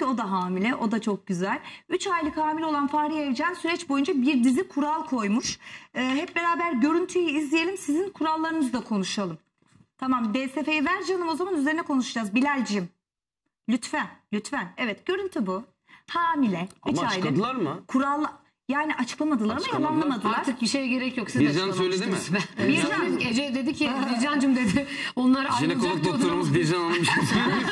ki o da hamile. O da çok güzel. 3 aylık hamile olan Fahriye Evcen süreç boyunca bir dizi kural koymuş. Hep beraber görüntüyü izleyelim. Sizin kurallarınızı da konuşalım. Tamam, DSF'yi ver canım, o zaman üzerine konuşacağız. Bilal'cim. Lütfen, lütfen. Evet, görüntü bu. Hamile. Ama açıkladılar mı? Kurallar. Yani açıklamadılar mı, yalanlamadılar. Artık bir şeye gerek yok. Siz Bircan söyledi mi? Bircan. Ece dedi ki, Bircan'cığım dedi. Onlar Jinekolog doktorumuz Bircan Hanım bir şey söyledi.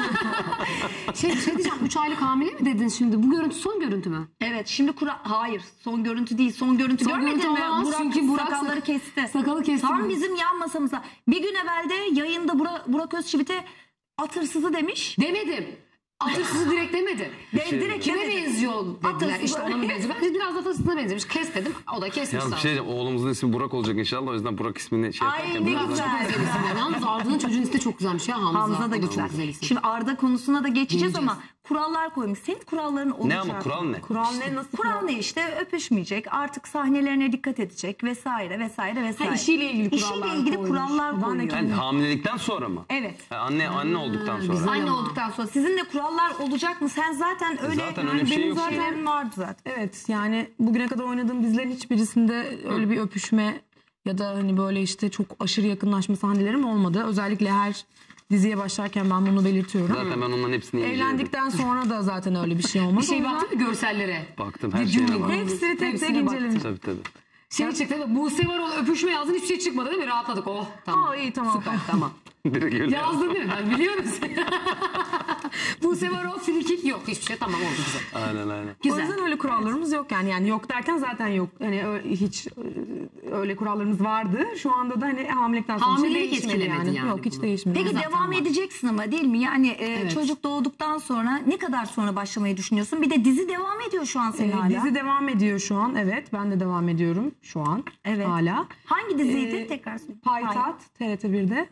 şey diyeceğim, 3 aylık hamile mi dedin şimdi? Bu görüntü son görüntü mü? Evet, şimdi hayır, son görüntü değil. Son görüntü Son görmedin görüntü mi? olamaz, çünkü Burak sakalları kesti. Sakalı kesti. Tam bizim yan masamıza. Bir gün evvel de yayında Burak Özçivit'e at hırsızı demiş. Demedim. Atırsızı direkt demedim. Direkt Kime demedi. benziyor dediler. Atırsız. İşte ona mı benziyor? Ben biraz da atırsızına benzemiş. Kes dedim. O da kesmiş. Yalnız bir şey diyeceğim, oğlumuzun ismi Burak olacak inşallah, o yüzden Burak ismini şey Ay, yaparken... ne biraz güzel. daha- Güzel isim. Yalnız Arda'nın çocuğun ismi de çok güzelmiş ya. Hamza da O güzel. çok güzel isim. Şimdi Arda konusuna da geçeceğiz Geleceğiz. ama kurallar koymuş. Senin kuralların olacak. Ne ama kural ne? Kural ne, nasıl? Kural ne işte? Öpüşmeyecek, artık sahnelerine dikkat edecek vesaire vesaire vesaire. Ha, işiyle ilgili kurallar İşiyle ilgili koymuş. kurallar Ben de koyuyor. Yani hamilelikten sonra mı? Evet. Ha, anne olduktan sonra. güzel. Anne ama. olduktan sonra sizin de kurallar olacak mı? Sen zaten öyle, Zaten öyle bir şey benim yok ki. zaten vardı zaten. Evet, yani bugüne kadar oynadığım dizilerin hiçbirisinde öyle bir öpüşme ya da hani böyle işte çok aşırı yakınlaşma sahnelerim olmadı. Özellikle her diziye başlarken ben bunu belirtiyorum. Zaten ben onların hepsini inceledim. Evlendikten sonra da zaten öyle bir şey olmadı. Bir şey O yüzden baktın mı görsellere? Baktım her şeyine baktım. hepsini tek tek Hepsine baktım. inceledim. Tabii tabii. Şey çıktı. Buse Varol öpüşme yazdın, hiçbir şey çıkmadı değil mi? Rahatladık. Oh tamam. Aa, iyi, tamam. Süper, tamam. Direkt öyle. Yazdın değil mi? Ben biliyorum seni. Buse Varol frikik yok. Hiçbir şey, tamam, oldu güzel. Aynen. O Güzel. yüzden öyle kurallarımız yok yani yok derken zaten yok. Hani hiç öyle kurallarımız vardı. Şu anda da hani hamilelikten sonra bir şey Hamilelik değişmedi etkilemedi yani Yok, hiç bunu. değişmedi. Peki Zaten devam var. edeceksin ama değil mi? Yani Evet. çocuk doğduktan sonra ne kadar sonra başlamayı düşünüyorsun? Bir de dizi devam ediyor şu an senin hala. Dizi devam ediyor şu an. Evet, ben de devam ediyorum şu an. Evet. Hala. Hangi diziydi? Ee, Tekrar söyle. Payitaht TRT1'de.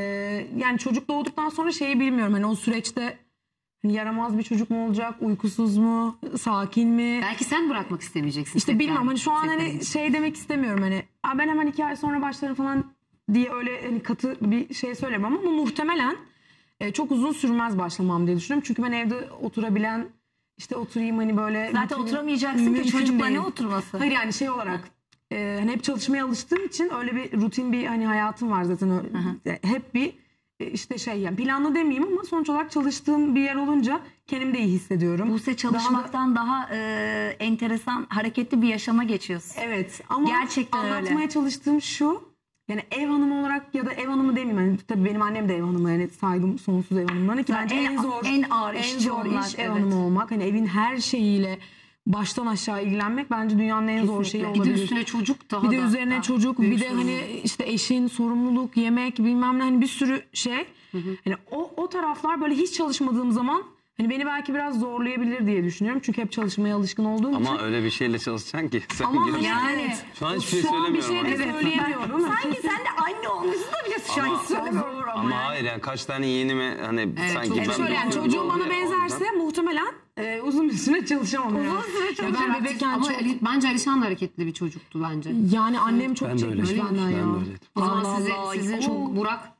Yani çocuk doğduktan sonra şeyi bilmiyorum. Hani o süreçte hani yaramaz bir çocuk mu olacak, uykusuz mu, sakin mi? Belki sen bırakmak istemeyeceksin. İşte tekrar. bilmiyorum. Hani şu an Tekrar. hani şey demek istemiyorum hani. Ben hemen 2 ay sonra başlarım falan diye öyle hani katı bir şey söylemem ama muhtemelen çok uzun sürmez başlamam diye düşünüyorum. Çünkü ben evde oturabilen, işte oturayım hani böyle. Zaten oturamayacaksın ki mümkün çocukla değil. ne oturması? Hayır yani şey olarak hani hep çalışmaya alıştığım için öyle bir rutin bir hani hayatım var zaten. Hep bir işte şey yani planlı demeyeyim ama sonuç olarak çalıştığım bir yer olunca kendimi de iyi hissediyorum. Buse çalışmaktan daha enteresan, hareketli bir yaşama geçiyorsun. Evet ama Gerçekten öyle. anlatmaya çalıştığım şu, yani ev hanımı olarak ya da ev hanımı demeyeyim. Yani tabii benim annem de ev hanımı, yani saygım sonsuz ev hanımlarına ki bence en zor, en ağır en işçi zor onlar, iş ev evet. hanımı olmak. Hani evin her şeyiyle baştan aşağı ilgilenmek bence dünyanın en zor şeyi Kesinlikle. Bir de olabilir. üstüne çocuk daha Bir de da. üzerine çocuk, büyük bir de hani işte eşin sorumluluk, yemek, bilmem ne, hani bir sürü şey. Hani o taraflar böyle hiç çalışmadığım zaman hani beni belki biraz zorlayabilir diye düşünüyorum. Çünkü hep çalışmaya alışkın olduğum için. Ama öyle bir şeyle çalışacaksın ki. Sen Ama girip- yani Şu an hiçbir şey şu an bir söylemiyorum. şey de ama. söyleyemiyorum. Sanki sen de anne olmuşsun da bile şu an hiç söylemiyorum. Ama hayır yani kaç tane yeğenime hani sanki çok- ben Evet, Şöyle yani bakıyorum, çocuğum oluyor. bana O yüzden- benzerse muhtemelen uzun bir süre çalışamam. Yani. Uzun süre Ya çalışamam. ben bebekken Ama çok... bence Alişan da hareketli bir çocuktu bence. Yani annem çok Ben de çekmiş öyleydim. benden Ben ya. de öyleydim. O zaman Allah Allah. sizin çok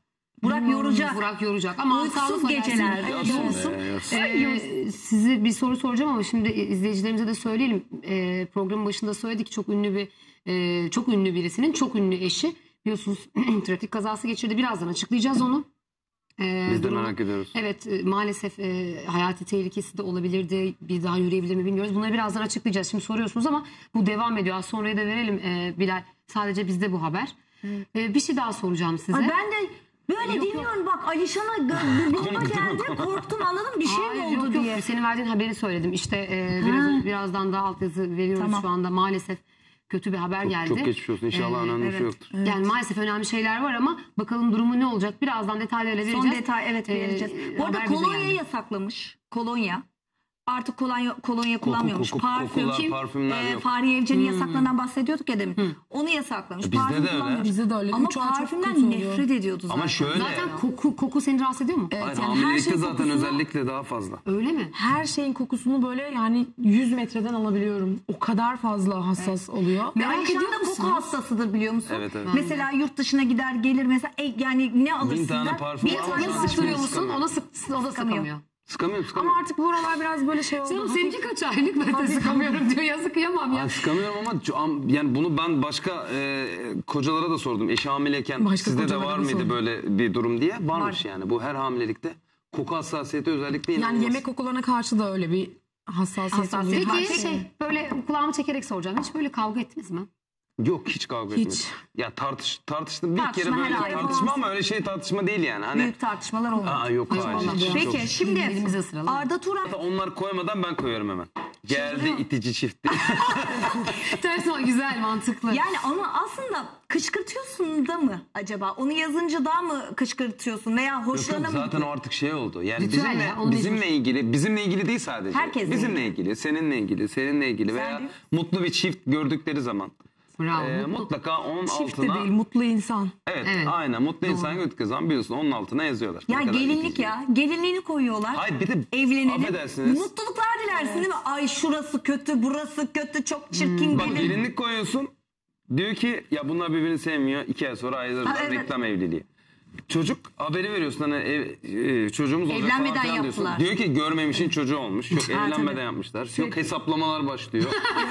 Burak yoracak. Burak yoracak. Ama Uykusuz sağlıkla geceler. gelsin. Yazsın Olsun. be, yazsın. Size bir soru soracağım ama şimdi izleyicilerimize de söyleyelim. Programın başında söyledik, çok ünlü birisinin çok ünlü eşi biliyorsunuz trafik kazası geçirdi. Birazdan açıklayacağız onu. Biz de durumu. merak ediyoruz. Evet, maalesef hayati tehlikesi de olabilirdi. Bir daha yürüyebilir mi bilmiyoruz. Bunları birazdan açıklayacağız. Şimdi soruyorsunuz ama bu devam ediyor. Az sonraya da verelim Bilal. Sadece bizde bu haber. Bir şey daha soracağım size. Ay ben de böyle Yok, dinliyorum bak Alişan'a burnuma geldi, korktum, anladım bir şey mi Hayır, oldu yok, diye. Yok. Senin verdiğin haberi söyledim. İşte birazdan daha altyazı veriyoruz Tamam. şu anda. Maalesef kötü bir haber geldi. Çok geçmiş olsun. İnşallah önemli bir şey yoktur. Yani maalesef önemli şeyler var ama bakalım durumu ne olacak? Birazdan detaylarıyla vereceğiz. Son detay evet vereceğiz. Bu arada haber bize kolonya geldi. yasaklamış. Kolonya. Artık kolonya kullanmıyormuş. kokular, parfümler yok. Fahriye Evcen'in yasaklarından bahsediyorduk ya demin. Onu yasaklamış. Bizde Parfüm de öyle. kullanmıyormuş. Bizde de öyle. Ama 3 ay çok parfümden kötü oluyor. nefret ediyordu zaten. Ama şöyle. Zaten koku seni rahatsız ediyor mu? Evet, Hayır, yani her hamilelikte şeyin zaten kokusunu- özellikle daha fazla. Öyle mi? Her şeyin kokusunu böyle yani 100 metreden alabiliyorum. O kadar fazla hassas oluyor. Ve Merak Alişan ediyor da koku musunuz? hastasıdır biliyor musun? Evet, evet. Mesela yurt dışına gider gelir mesela yani ne alırsın? 1000 tane parfüm Bir var tane ama Ona hiçbirini sıktırıyor musun? sıkamıyor. O da sıkamıyor. Sıkamıyorum. Ama artık bu aralar biraz böyle şey oldu. Canım seninki kaç aylık, ben de sıkamıyorum diyor. Yazık, kıyamam ya. Ay, sıkamıyorum ama yani bunu ben başka kocalara da sordum. Eşi hamileyken Başka sizde de kocalara var da mıydı sordum. böyle bir durum diye. Varmış yani. Bu her hamilelikte koku hassasiyeti özellikle Yani inanılmaz. yemek kokularına karşı da öyle bir hassasiyet oluyor. Peki böyle kulağımı çekerek soracağım. Hiç böyle kavga ettiniz mi? Yok, hiç kavga Hiç. etmedim. Ya tartıştım bir Tartışma kere böyle her aile tartışma olmaz. ama öyle tartışma değil yani. Hani Büyük tartışmalar olmadı. aa yok hayır. vallahi Hiç, yok. çok- Peki şimdi Elimizi ısıralım. Arda Turan Onlar koymadan ben koyuyorum hemen. Geldi itici çifti. Ters ama güzel, mantıklı. yani onu aslında kışkırtıyorsun da mı acaba? Onu yazınca daha mı kışkırtıyorsun veya Yok, yok, hoşlanamıyor? zaten o artık şey oldu. Yani Ritüel ya, onu bizimle ilgili değil sadece. Herkesle Bizimle ilgili, seninle ilgili veya diyorsun. mutlu bir çift gördükleri zaman Bravo. mutlaka onun Çift de altına değil, mutlu insan. evet, Evet. aynen mutlu insan gördükleri zaman biliyorsun onun altına yazıyorlar. Ya Ne kadar gelinlik itici. ya. Gelinliğini koyuyorlar. Hayır bir de Evlenelim. affedersiniz. Mutluluklar dilersin değil mi? Ay şurası kötü, burası kötü, çok çirkin Bak gelin. gelinlik koyuyorsun. Diyor ki ya bunlar birbirini sevmiyor. 2 ay sonra ayrılırlar. Ha, evet. Reklam evliliği. Çocuk haberi veriyorsun hani çocuğumuz olacak Evlenmeden falan filan yaptılar. diyorsun. Diyor ki görmemişin çocuğu olmuş. Yok evlenmeden tabii. yapmışlar. Yok hesaplamalar başlıyor.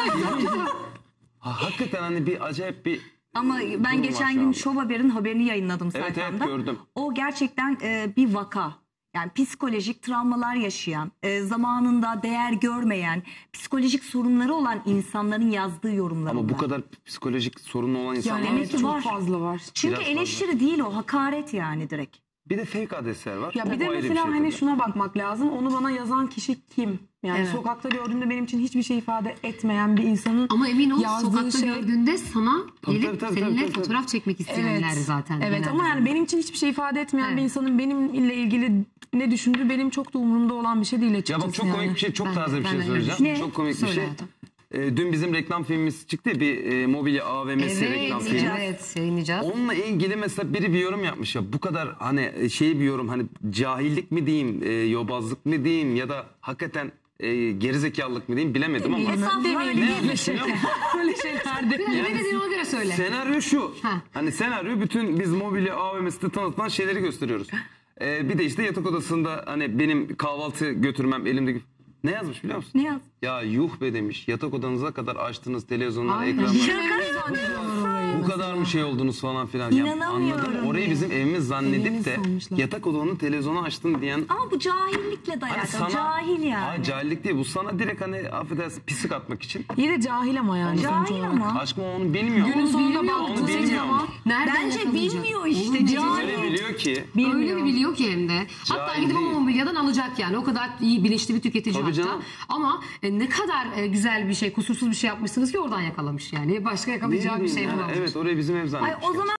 Hakikaten hani bir acayip bir Ama ben Durum geçen var gün şu Şov Haber'in haberini yayınladım Evet, sayfamda. evet, gördüm. O gerçekten bir vaka. Yani psikolojik travmalar yaşayan, zamanında değer görmeyen, psikolojik sorunları olan insanların yazdığı yorumlar. ama bu onlar. kadar psikolojik sorunu olan insanlar demek var. ki çok var. fazla var. Çünkü biraz eleştiri değil o, hakaret yani direkt. Bir de fake adresler var. Ya bir O de ayrı mesela şey hani tabii. şuna bakmak lazım. Onu bana yazan kişi kim? Yani Evet. sokakta gördüğümde benim için hiçbir şey ifade etmeyen bir insanın Ama emin ol yazdığı sokakta şey... gördüğünde sana Tabii, gelip tabii, seninle tabii. fotoğraf çekmek isteyenler zaten. Evet genelde. ama yani benim için hiçbir şey ifade etmeyen Evet. bir insanın benimle ilgili ne düşündüğü benim çok da umurumda olan bir şey değil Ya açıkçası. bak çok komik bir şey, çok Ben- taze bir ben şey de söyleyeceğim. öyle. Çok komik bir Söyle şey. hayatım. Dün bizim reklam filmimiz çıktı ya, bir mobilya AVM'si reklam filmi. Evet, yayınlayacağız. Onunla ilgili mesela biri bir yorum yapmış ya, bu kadar hani şey bir yorum, hani cahillik mi diyeyim, yobazlık mı diyeyim ya da hakikaten gerizekalılık mı diyeyim bilemedim ama Estağfurullah öyle ne değil. yazmış biliyor musun? Öyle şeyler de. Ne dediğini ona göre söyle. Senaryo şu. Ha. Hani senaryo bütün biz mobilya AVM'sinde tanıtılan şeyleri gösteriyoruz. Bir de işte yatak odasında hani benim kahvaltı götürmem elimdeki... Ne yazmış biliyor musun? Ne yaz? Ya yuh be demiş. Yatak odanıza kadar açtınız televizyonlar, Aynen. ekranlar. Bu kadar mı şey oldunuz falan filan. Ya İnanamıyorum anladın mı? Orayı ya. bizim evimiz zannedip Evimiz de sanmışlar. yatak odanı televizyona açtın diyen... Ama bu cahillikle de Hani alakalı. Cahil yani. Hayır, cahillik değil. Bu sana direkt hani affedersin pislik atmak için. İyi de cahil ama yani. sonuç Cahil olarak. ama. Aşkım onu bilmiyor. Günün sonunda Bilmiyor, baktığın onu bilmiyor zaman ama. Nereden Bence yakalayacak? bilmiyor işte. Oğlum, Cahil. Öyle biliyor ki. Öyle bir biliyor ki hem de. Hatta Cahil gidip o değil. mobilyadan alacak yani. O kadar iyi bilinçli bir tüketici Tabii hatta. canım. Ama ne kadar güzel bir şey, kusursuz bir şey yapmışsınız ki oradan yakalamış yani. Başka yakalayacağı bir bileyim şey yani, bulamamış. evet orayı bizim ev zannetmiş. Ay o zaman